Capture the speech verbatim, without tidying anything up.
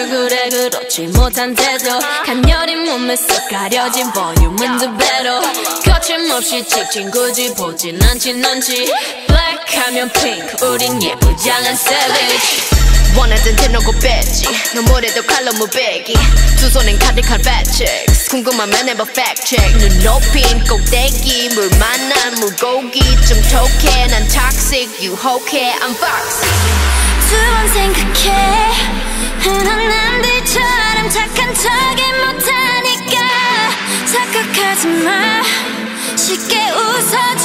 얼굴에 그렇지 못한 태도 가녀린 몸에 쏙 가려진 볼륨은 두 배로 거침없이 찍힌 굳이 보진 않진 않지 Black 하면 pink 우린 예쁘장한 savage 원하던 대놓고 뺐지 너무래도 칼로 무배기 두 손엔 가득한 fat checks 궁금하면 해봐 fact check 눈 높인 꼭대기 물 만난 물고기 좀 톡해 난 toxic 유혹해 I'm foxy 두 번 생각해 흔한 남들처럼 착한 척이 못하니까 착각하지 마 쉽게 웃어줘